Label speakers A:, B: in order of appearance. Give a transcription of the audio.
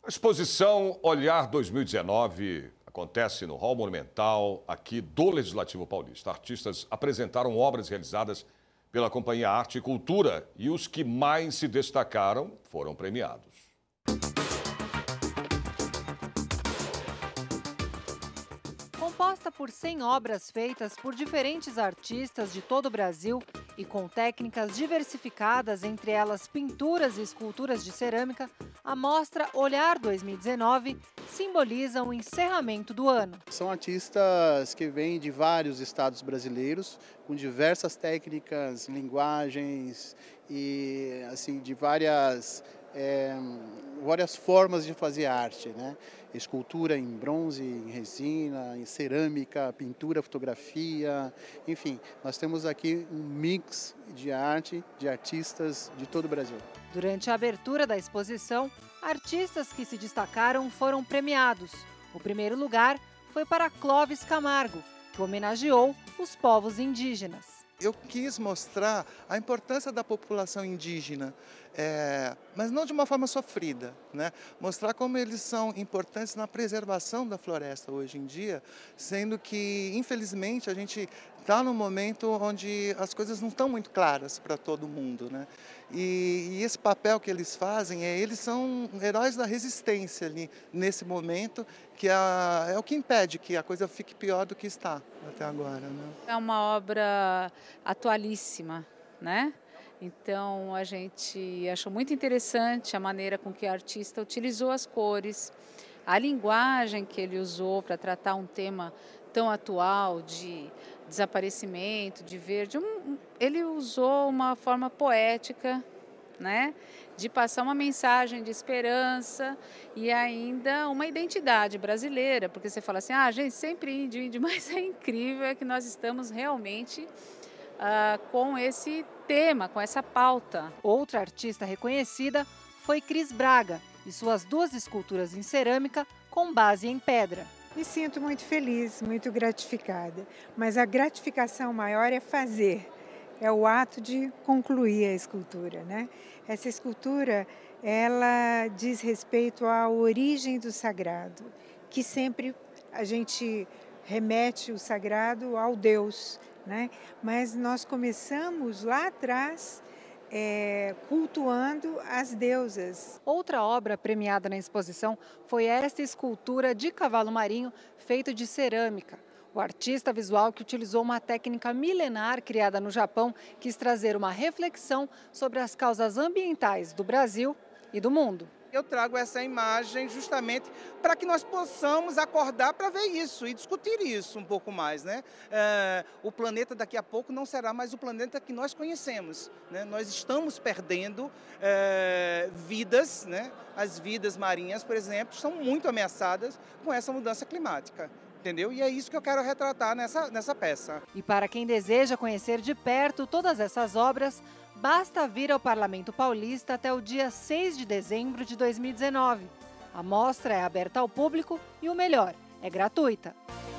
A: A exposição Olhar 2019 acontece no Hall Monumental, aqui do Legislativo Paulista. Artistas apresentaram obras realizadas pela Companhia Arte e Cultura e os que mais se destacaram foram premiados.
B: Composta por 100 obras feitas por diferentes artistas de todo o Brasil e com técnicas diversificadas, entre elas pinturas e esculturas de cerâmica, a mostra Olhar 2019 simboliza o encerramento do ano.
C: São artistas que vêm de vários estados brasileiros, com diversas técnicas, linguagens e assim de várias formas de fazer arte, né? Escultura em bronze, em resina, em cerâmica, pintura, fotografia, enfim, nós temos aqui um mix de arte, de artistas de todo o Brasil.
B: Durante a abertura da exposição, artistas que se destacaram foram premiados. O primeiro lugar foi para Clóvis Camargo, que homenageou os povos indígenas.
D: Eu quis mostrar a importância da população indígena, mas não de uma forma sofrida, né? Mostrar como eles são importantes na preservação da floresta hoje em dia, sendo que, infelizmente, a gente está num momento onde as coisas não estão muito claras para todo mundo, né? E esse papel que eles fazem, eles são heróis da resistência ali nesse momento, que é o que impede que a coisa fique pior do que está até agora, né?
E: É uma obra atualíssima, né? Então a gente achou muito interessante a maneira com que o artista utilizou as cores, a linguagem que ele usou para tratar um tema tão atual de desaparecimento, de verde. Ele usou uma forma poética, né, de passar uma mensagem de esperança e ainda uma identidade brasileira, porque você fala assim, gente, sempre índio, mas é incrível que nós estamos realmente com esse tema, com essa pauta.
B: Outra artista reconhecida foi Cris Braga e suas 2 esculturas em cerâmica com base em pedra.
F: Me sinto muito feliz, muito gratificada, mas a gratificação maior é fazer. É o ato de concluir a escultura, né? Essa escultura, ela diz respeito à origem do sagrado, que sempre a gente remete o sagrado ao Deus, né? Mas nós começamos lá atrás cultuando as deusas.
B: Outra obra premiada na exposição foi esta escultura de cavalo marinho feito de cerâmica. O artista visual, que utilizou uma técnica milenar criada no Japão, quis trazer uma reflexão sobre as causas ambientais do Brasil e do mundo.
G: Eu trago essa imagem justamente para que nós possamos acordar para ver isso e discutir isso um pouco mais, né? O planeta daqui a pouco não será mais o planeta que nós conhecemos, né? Nós estamos perdendo vidas, né? As vidas marinhas, por exemplo, estão muito ameaçadas com essa mudança climática. Entendeu? E é isso que eu quero retratar nessa peça.
B: E para quem deseja conhecer de perto todas essas obras, basta vir ao Parlamento Paulista até o dia 6 de dezembro de 2019. A mostra é aberta ao público e o melhor, é gratuita.